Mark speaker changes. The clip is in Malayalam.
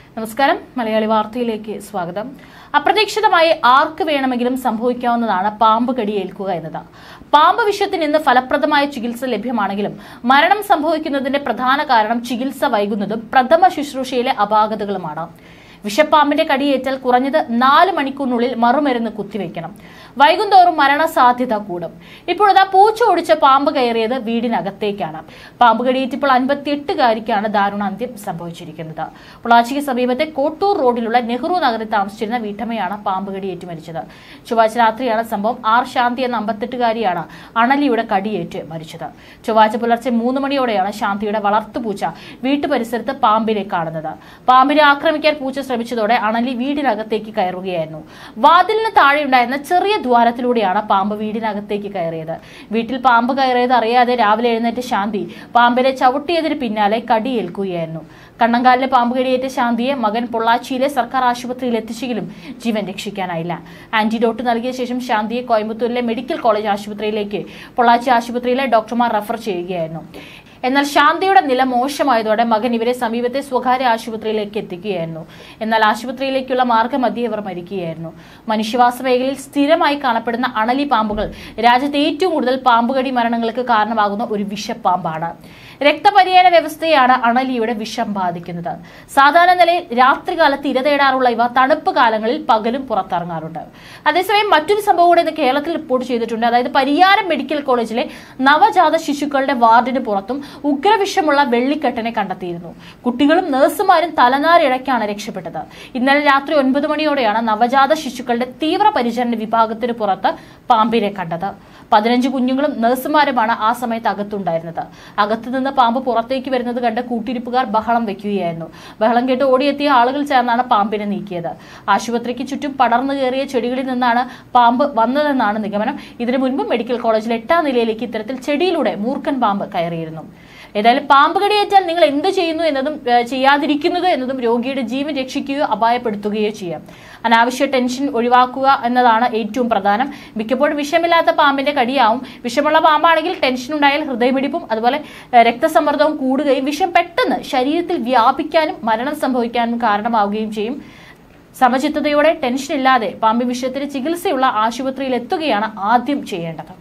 Speaker 1: നമസ്കാരം, മലയാളി വാർത്തയിലേക്ക് സ്വാഗതം. അപ്രതീക്ഷിതമായി ആർക്ക് വേണമെങ്കിലും സംഭവിക്കാവുന്നതാണ് പാമ്പ് കടിയേൽക്കുക എന്നത്. പാമ്പ് വിഷത്തിന് ഇന്ന് ഫലപ്രദമായ ചികിത്സ ലഭ്യമാണെങ്കിലും മരണം സംഭവിക്കുന്നതിന്റെ പ്രധാന കാരണം ചികിത്സ വൈകുന്നതും പ്രഥമ ശുശ്രൂഷയിലെ അപാകതകളുമാണ്. വിഷപ്പാമ്പിന്റെ കടിയേറ്റാൽ കുറഞ്ഞത് 4 മണിക്കൂറിനുള്ളിൽ മറുമരുന്ന് കുത്തിവെക്കണം. വൈകുന്തോറും മരണസാധ്യത കൂടും. ഇപ്പോഴതാ പൂച്ച ഓടിച്ച പാമ്പ് കയറിയത് വീടിനകത്തേക്കാണ്. പാമ്പ് കടിയേറ്റപ്പോൾ 58-കാരിക്കാണ് ദാരുണാന്ത്യം സംഭവിച്ചിരിക്കുന്നത്. പൊള്ളാച്ചിക്ക് സമീപത്തെ കോട്ടൂർ റോഡിലുള്ള നെഹ്റു നഗറിൽ താമസിച്ചിരുന്ന വീട്ടമ്മയാണ് പാമ്പ് കടിയേറ്റ് മരിച്ചത്. ചൊവ്വാഴ്ച രാത്രിയാണ് സംഭവം. ശാന്തി എന്ന 58-കാരിയാണ് അണലിയുടെ കടിയേറ്റ് മരിച്ചത്. ചൊവ്വാഴ്ച പുലർച്ചെ 3 മണിയോടെയാണ് ശാന്തിയുടെ വളർത്തുപൂച്ച വീട്ടുപരിസരത്ത് പാമ്പിനെ കാണുന്നത്. പാമ്പിനെ ആക്രമിക്കാൻ പൂച്ച ശ്രമിച്ചതോടെ അണലി വീടിനകത്തേക്ക് കയറുകയായിരുന്നു. വാതിലിന് താഴെയുണ്ടായിരുന്ന ചെറിയ ദ്വാരത്തിലൂടെയാണ് പാമ്പ് വീടിനകത്തേക്ക് കയറിയത്. വീട്ടിൽ പാമ്പ് കയറിയത് അറിയാതെ രാവിലെ എഴുന്നേറ്റ ശാന്തി പാമ്പിനെ ചവിട്ടിയതിന് പിന്നാലെ കടിയേൽക്കുകയായിരുന്നു. കണ്ണങ്കാലിലെ പാമ്പ് കടിയേറ്റ ശാന്തിയെ മകൻ പൊള്ളാച്ചിയിലെ സർക്കാർ ആശുപത്രിയിൽ എത്തിച്ചെങ്കിലും ജീവൻ രക്ഷിക്കാനായില്ല. ആന്റിഡോട്ട് നൽകിയ ശേഷം ശാന്തിയെ കോയമ്പത്തൂരിലെ മെഡിക്കൽ കോളേജ് ആശുപത്രിയിലേക്ക് പൊള്ളാച്ചി ആശുപത്രിയിലെ ഡോക്ടർമാർ റഫർ ചെയ്യുകയായിരുന്നു. എന്നാൽ ശാന്തിയുടെ നില മോശമായതോടെ മകൻ ഇവരെ സമീപത്തെ സ്വകാര്യ ആശുപത്രിയിലേക്ക് എത്തിക്കുകയായിരുന്നു. എന്നാൽ ആശുപത്രിയിലേക്കുള്ള മാർഗ്ഗമധ്യേ ഇവർ മരിക്കുകയായിരുന്നു. മനുഷ്യവാസ മേഖലയിൽ സ്ഥിരമായി കാണപ്പെടുന്ന അണലി പാമ്പുകൾ രാജ്യത്ത് ഏറ്റവും കൂടുതൽ പാമ്പുകടി മരണങ്ങൾക്ക് കാരണമാകുന്ന ഒരു വിഷപ്പാമ്പാണ്. രക്തപര്യന വ്യവസ്ഥയാണ് അണലിയുടെ വിഷം ബാധിക്കുന്നത്. സാധാരണ നിലയിൽ രാത്രികാലത്ത് ഇര തേടാറുള്ള ഇവ തണുപ്പ് കാലങ്ങളിൽ പകലും പുറത്തിറങ്ങാറുണ്ട്. അതേസമയം മറ്റൊരു സംഭവം കൂടെ ഇന്ന് കേരളത്തിൽ റിപ്പോർട്ട് ചെയ്തിട്ടുണ്ട്. അതായത് പരിയാരം മെഡിക്കൽ കോളേജിലെ നവജാത ശിശുക്കളുടെ വാർഡിന് പുറത്തും ഉഗ്രവിഷമുള്ള വെള്ളിക്കെട്ടനെ കണ്ടെത്തിയിരുന്നു. കുട്ടികളും നഴ്സുമാരും തലനാരിഴയ്ക്കാണ് രക്ഷപ്പെട്ടത്. ഇന്നലെ രാത്രി 9 മണിയോടെയാണ് നവജാത ശിശുക്കളുടെ തീവ്രപരിചരണ വിഭാഗത്തിന് പുറത്ത് പാമ്പിനെ കണ്ടത്. 15 കുഞ്ഞുങ്ങളും നഴ്സുമാരുമാണ് ആ സമയത്ത് അകത്തുണ്ടായിരുന്നത്. അകത്തുനിന്ന് പാമ്പ് പുറത്തേക്ക് വരുന്നത് കണ്ട് കൂട്ടിരിപ്പുകാർ ബഹളം വെക്കുകയായിരുന്നു. ബഹളം കേട്ട് ഓടിയെത്തിയ ആളുകൾ ചേർന്നാണ് പാമ്പിനെ നീക്കിയത്. ആശുപത്രിക്ക് ചുറ്റും പടർന്നു കയറിയ ചെടികളിൽ നിന്നാണ് പാമ്പ് വന്നതെന്നാണ് നിഗമനം. ഇതിനു മുൻപ് മെഡിക്കൽ കോളേജിൽ 8ാം നിലയിലേക്ക് ഇത്തരത്തിൽ ചെടിയിലൂടെ മൂർഖൻ പാമ്പ് കയറിയിരുന്നു. ഏതായാലും പാമ്പ് കടിയേറ്റാൽ നിങ്ങൾ എന്ത് ചെയ്യുന്നു എന്നതും ചെയ്യാതിരിക്കുന്നത് എന്നതും രോഗിയുടെ ജീവൻ രക്ഷിക്കുകയോ അപായപ്പെടുത്തുകയോ ചെയ്യാം. അനാവശ്യ ടെൻഷൻ ഒഴിവാക്കുക എന്നതാണ് ഏറ്റവും പ്രധാനം. മിക്കപ്പോഴും വിഷമില്ലാത്ത പാമ്പിന്റെ കടിയാവും. വിഷമുള്ള പാമ്പാണെങ്കിൽ ടെൻഷൻ ഉണ്ടായാൽ ഹൃദയമിടിപ്പും അതുപോലെ രക്തസമ്മർദ്ദവും കൂടുകയും വിഷം പെട്ടെന്ന് ശരീരത്തിൽ വ്യാപിക്കാനും മരണം സംഭവിക്കാനും കാരണമാവുകയും ചെയ്യും. സമചിത്തതയോടെ ടെൻഷൻ ഇല്ലാതെ പാമ്പ് വിഷയത്തിന് ചികിത്സയുള്ള ആശുപത്രിയിൽ എത്തുകയാണ് ആദ്യം ചെയ്യേണ്ടത്.